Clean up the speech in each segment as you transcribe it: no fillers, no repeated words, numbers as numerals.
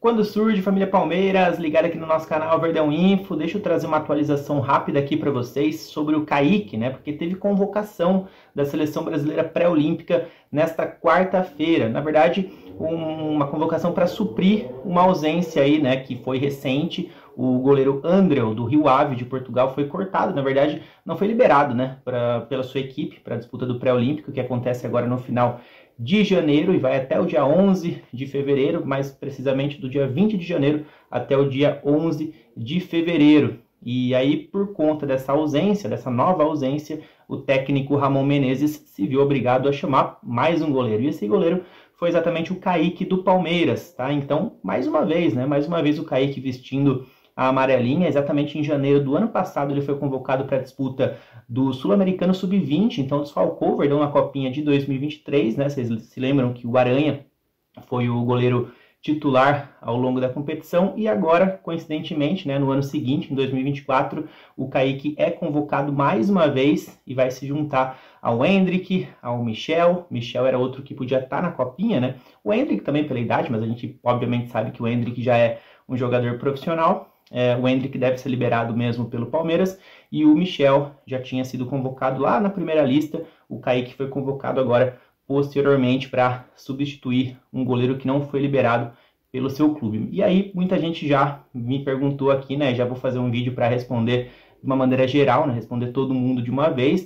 Quando surge, família Palmeiras, ligado aqui no nosso canal Verdão Info, deixa eu trazer uma atualização rápida aqui para vocês sobre o Kaique, né? Porque teve convocação da Seleção Brasileira Pré-Olímpica nesta quarta-feira. Na verdade, uma convocação para suprir uma ausência aí, né? Que foi recente. O goleiro Andréu, do Rio Ave, de Portugal, foi cortado. Na verdade, não foi liberado, né? Pela sua equipe para a disputa do Pré-Olímpico, que acontece agora no final de janeiro e vai até o dia 11 de fevereiro, mais precisamente do dia 20 de janeiro até o dia 11 de fevereiro. E aí, por conta dessa ausência, dessa nova ausência, o técnico Ramon Menezes se viu obrigado a chamar mais um goleiro. E esse goleiro foi exatamente o Kaique do Palmeiras, tá? Então, mais uma vez, né? Mais uma vez o Kaique vestindo a amarelinha. Exatamente em janeiro do ano passado ele foi convocado para a disputa do Sul-Americano Sub-20, então desfalcou o Verdão na Copinha de 2023, né? Vocês se lembram que o Aranha foi o goleiro titular ao longo da competição e agora, coincidentemente, né, no ano seguinte, em 2024, o Kaique é convocado mais uma vez e vai se juntar ao Endrick, ao Michel. Michel era outro que podia estar na Copinha, né? O Endrick também pela idade, mas a gente obviamente sabe que o Endrick já é um jogador profissional. O Endrick deve ser liberado mesmo pelo Palmeiras e o Michel já tinha sido convocado lá na primeira lista. O Kaique foi convocado agora posteriormente para substituir um goleiro que não foi liberado pelo seu clube. E aí muita gente já me perguntou aqui, né? Já vou fazer um vídeo para responder de uma maneira geral, né? Responder todo mundo de uma vez.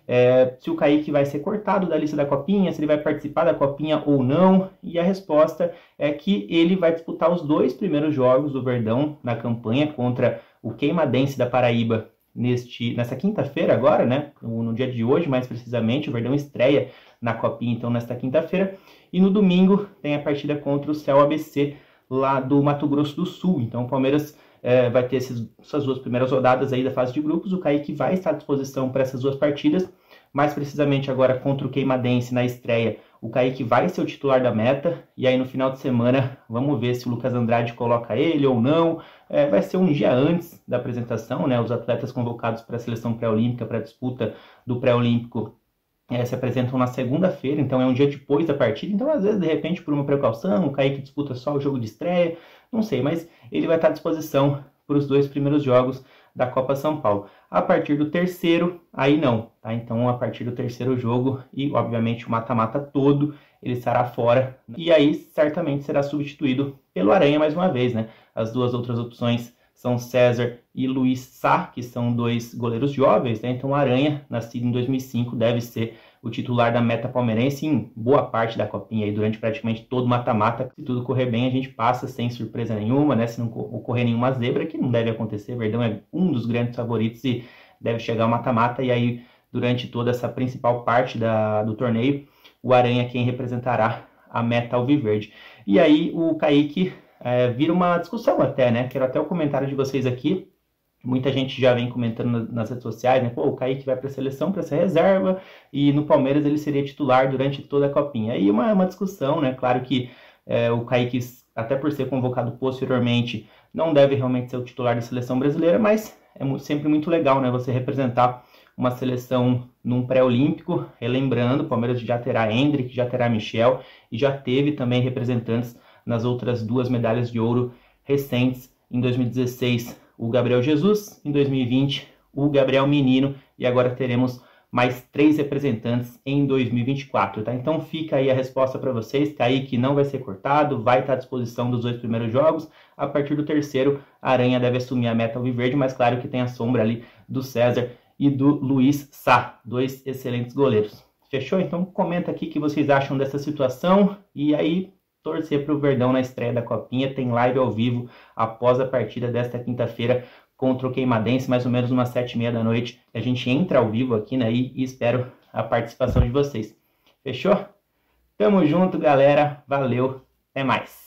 Se o Kaique vai ser cortado da lista da Copinha, se ele vai participar da Copinha ou não, e a resposta é que ele vai disputar os 2 primeiros jogos do Verdão na campanha contra o Queimadense da Paraíba nessa quinta-feira agora, né, no dia de hoje mais precisamente. O Verdão estreia na Copinha então nesta quinta-feira, e no domingo tem a partida contra o Céu ABC lá do Mato Grosso do Sul. Então o Palmeiras vai ter essas 2 primeiras rodadas aí da fase de grupos. O Kaique vai estar à disposição para essas 2 partidas, mais precisamente agora contra o Queimadense na estreia. O Kaique vai ser o titular da meta, e aí no final de semana vamos ver se o Lucas Andrade coloca ele ou não. Vai ser um dia antes da apresentação, né? Os atletas convocados para a seleção pré-olímpica, para a disputa do pré-olímpico, se apresentam na segunda-feira, então é um dia depois da partida. Então às vezes, de repente, por uma precaução, o Kaique disputa só o jogo de estreia, não sei, mas ele vai estar à disposição para os 2 primeiros jogos da Copa São Paulo. A partir do terceiro, aí não, tá? Então a partir do terceiro jogo e obviamente o mata-mata todo, ele estará fora, e aí certamente será substituído pelo Aranha mais uma vez, né? As 2 outras opções são César e Luiz Sá, que são 2 goleiros jovens, né? Então o Aranha, nascido em 2005, deve ser o titular da meta palmeirense em boa parte da Copinha, aí durante praticamente todo o mata-mata. Se tudo correr bem, a gente passa sem surpresa nenhuma, né? Se não ocorrer nenhuma zebra, que não deve acontecer. Verdão é um dos grandes favoritos e deve chegar ao mata-mata, e aí durante toda essa principal parte do torneio, o Aranha é quem representará a meta alviverde. E aí o Kaique vira uma discussão até, né? Quero até o comentário de vocês aqui. Muita gente já vem comentando nas redes sociais, né? Pô, o Kaique vai para a seleção para ser reserva e no Palmeiras ele seria titular durante toda a Copinha. Aí uma discussão, né? Claro que o Kaique, até por ser convocado posteriormente, não deve realmente ser o titular da seleção brasileira, mas é sempre muito legal, né? Você representar uma seleção num pré-olímpico. Relembrando, o Palmeiras já terá Endrick, já terá Michel e já teve também representantes nas outras 2 medalhas de ouro recentes. Em 2016, o Gabriel Jesus, em 2020, o Gabriel Menino, e agora teremos mais 3 representantes em 2024, tá? Então fica aí a resposta para vocês. Kaique não vai ser cortado, vai estar à disposição dos 2 primeiros jogos. A partir do terceiro, a Aranha deve assumir a meta alviverde, mas claro que tem a sombra ali do César e do Luiz Sá, 2 excelentes goleiros. Fechou? Então comenta aqui o que vocês acham dessa situação, e aí torcer para o Verdão na estreia da Copinha. Tem live ao vivo após a partida desta quinta-feira contra o Queimadense, mais ou menos umas 7h30 da noite. A gente entra ao vivo aqui, né? E espero a participação de vocês. Fechou? Tamo junto, galera. Valeu. Até mais.